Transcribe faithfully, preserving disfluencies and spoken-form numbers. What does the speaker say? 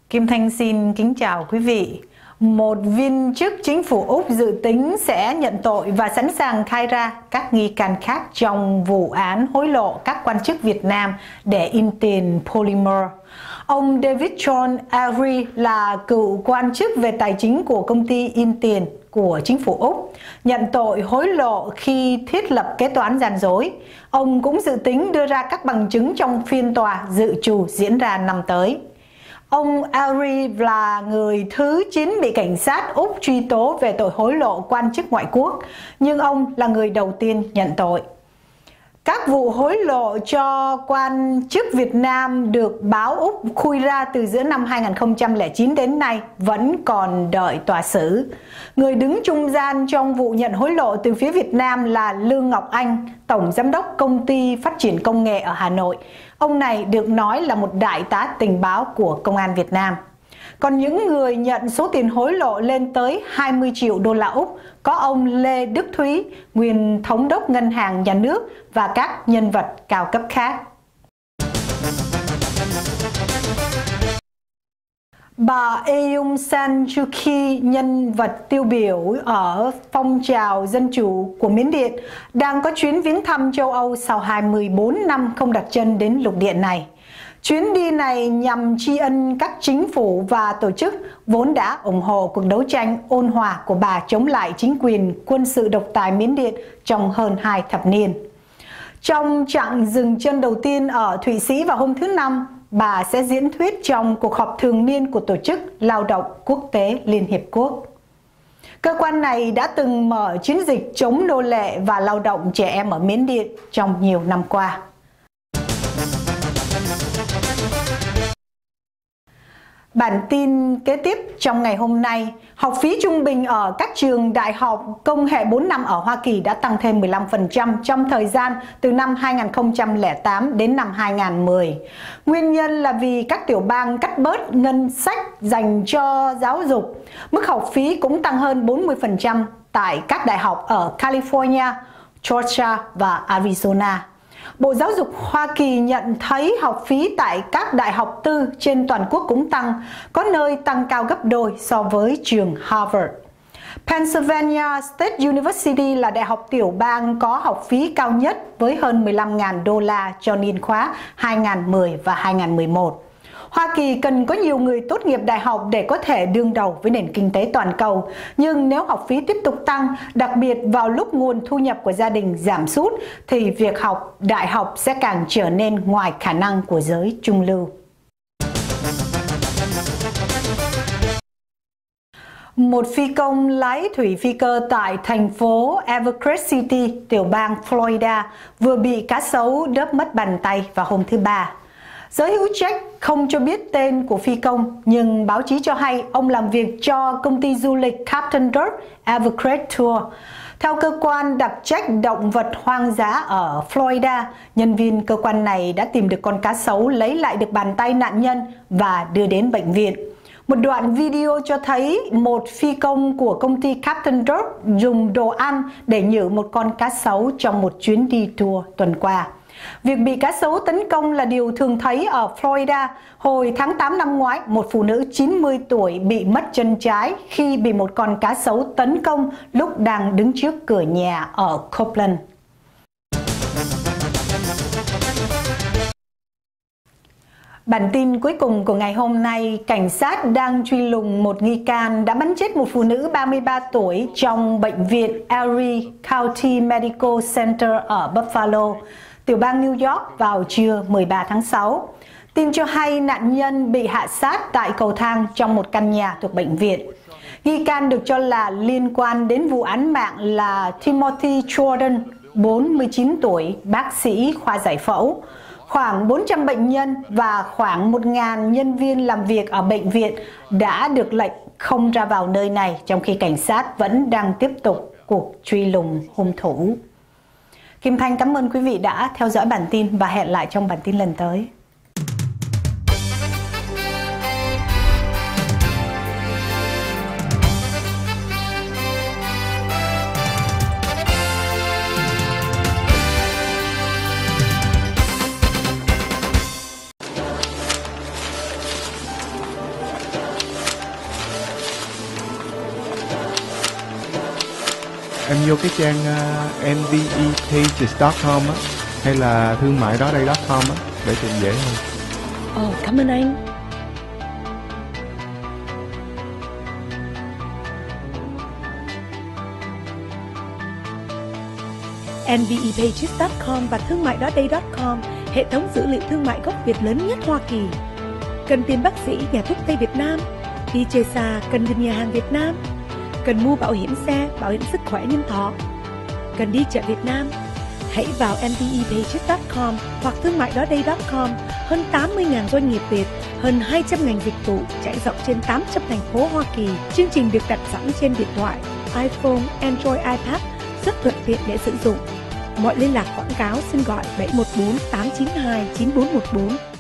Kim Thanh xin kính chào quý vị. Một viên chức chính phủ Úc dự tính sẽ nhận tội và sẵn sàng khai ra các nghi can khác trong vụ án hối lộ các quan chức Việt Nam để in tiền polymer. Ông David John Avery là cựu quan chức về tài chính của công ty in tiền của chính phủ Úc, nhận tội hối lộ khi thiết lập kế toán gian dối. Ông cũng dự tính đưa ra các bằng chứng trong phiên tòa dự trù diễn ra năm tới. Ông Avery là người thứ chín bị cảnh sát Úc truy tố về tội hối lộ quan chức ngoại quốc, nhưng ông là người đầu tiên nhận tội. Các vụ hối lộ cho quan chức Việt Nam được báo Úc khui ra từ giữa năm hai nghìn không trăm lẻ chín đến nay vẫn còn đợi tòa xử. Người đứng trung gian trong vụ nhận hối lộ từ phía Việt Nam là Lương Ngọc Anh, Tổng Giám đốc Công ty Phát triển Công nghệ ở Hà Nội. Ông này được nói là một đại tá tình báo của Công an Việt Nam. Còn những người nhận số tiền hối lộ lên tới hai mươi triệu đô la Úc có ông Lê Đức Thúy, nguyên thống đốc ngân hàng nhà nước và các nhân vật cao cấp khác. Bà Aung San Suu Kyi, nhân vật tiêu biểu ở phong trào dân chủ của Miến Điện, đang có chuyến viếng thăm châu Âu sau hai mươi bốn năm không đặt chân đến lục địa này. Chuyến đi này nhằm tri ân các chính phủ và tổ chức vốn đã ủng hộ cuộc đấu tranh ôn hòa của bà chống lại chính quyền quân sự độc tài Miến Điện trong hơn hai thập niên. Trong chặng dừng chân đầu tiên ở Thụy Sĩ vào hôm thứ Năm, bà sẽ diễn thuyết trong cuộc họp thường niên của Tổ chức Lao động Quốc tế Liên Hiệp Quốc. Cơ quan này đã từng mở chiến dịch chống nô lệ và lao động trẻ em ở Miến Điện trong nhiều năm qua. Bản tin kế tiếp trong ngày hôm nay, học phí trung bình ở các trường đại học công nghệ bốn năm ở Hoa Kỳ đã tăng thêm mười lăm phần trăm trong thời gian từ năm hai nghìn không trăm lẻ tám đến năm hai nghìn không trăm mười. Nguyên nhân là vì các tiểu bang cắt bớt ngân sách dành cho giáo dục. Mức học phí cũng tăng hơn bốn mươi phần trăm tại các đại học ở California, Georgia và Arizona. Bộ Giáo dục Hoa Kỳ nhận thấy học phí tại các đại học tư trên toàn quốc cũng tăng, có nơi tăng cao gấp đôi so với trường Harvard. Pennsylvania State University là đại học tiểu bang có học phí cao nhất với hơn mười lăm nghìn đô la cho niên khóa hai nghìn không trăm mười và hai nghìn không trăm mười một. Hoa Kỳ cần có nhiều người tốt nghiệp đại học để có thể đương đầu với nền kinh tế toàn cầu. Nhưng nếu học phí tiếp tục tăng, đặc biệt vào lúc nguồn thu nhập của gia đình giảm sút, thì việc học đại học sẽ càng trở nên ngoài khả năng của giới trung lưu. Một phi công lái thủy phi cơ tại thành phố Everett City, tiểu bang Florida, vừa bị cá sấu đớp mất bàn tay vào hôm thứ Ba. Giới hữu trách không cho biết tên của phi công, nhưng báo chí cho hay ông làm việc cho công ty du lịch Captain Dirt Everett Tour. Theo cơ quan đặc trách động vật hoang dã ở Florida, nhân viên cơ quan này đã tìm được con cá sấu, lấy lại được bàn tay nạn nhân và đưa đến bệnh viện. Một đoạn video cho thấy một phi công của công ty Captain Dirt dùng đồ ăn để nhử một con cá sấu trong một chuyến đi tour tuần qua. Việc bị cá sấu tấn công là điều thường thấy ở Florida. Hồi tháng tám năm ngoái, một phụ nữ chín mươi tuổi bị mất chân trái khi bị một con cá sấu tấn công lúc đang đứng trước cửa nhà ở Copeland. Bản tin cuối cùng của ngày hôm nay, cảnh sát đang truy lùng một nghi can đã bắn chết một phụ nữ ba mươi ba tuổi trong bệnh viện Erie County Medical Center ở Buffalo, tiểu bang New York vào trưa mười ba tháng sáu. Tin cho hay nạn nhân bị hạ sát tại cầu thang trong một căn nhà thuộc bệnh viện. Nghi can được cho là liên quan đến vụ án mạng là Timothy Jordan, bốn mươi chín tuổi, bác sĩ khoa giải phẫu. Khoảng bốn trăm bệnh nhân và khoảng một nghìn nhân viên làm việc ở bệnh viện đã được lệnh không ra vào nơi này, trong khi cảnh sát vẫn đang tiếp tục cuộc truy lùng hung thủ. Kim Thanh cảm ơn quý vị đã theo dõi bản tin và hẹn lại trong bản tin lần tới. em vô cái trang uh, en vê e pages chấm com á, hay là thương mại đó đây chấm com á để tìm dễ hơn. Ồ, cảm ơn anh. en vê e pages chấm com và thương mại đó đây chấm com, hệ thống dữ liệu thương mại gốc Việt lớn nhất Hoa Kỳ. Cần tìm bác sĩ, nhà thuốc Tây Việt Nam, đi chơi xa cần tìm nhà hàng Việt Nam, cần mua bảo hiểm xe, bảo hiểm sức khỏe nhân thọ, cần đi chợ Việt Nam. Hãy vào en vê e pages chấm com hoặc thương mại đó đây chấm com. Hơn tám mươi nghìn doanh nghiệp Việt, hơn hai trăm ngành dịch vụ trải rộng trên tám trăm thành phố Hoa Kỳ. Chương trình được đặt sẵn trên điện thoại, iPhone, Android, iPad, rất thuận tiện để sử dụng. Mọi liên lạc quảng cáo xin gọi bảy một bốn tám chín hai chín bốn một bốn.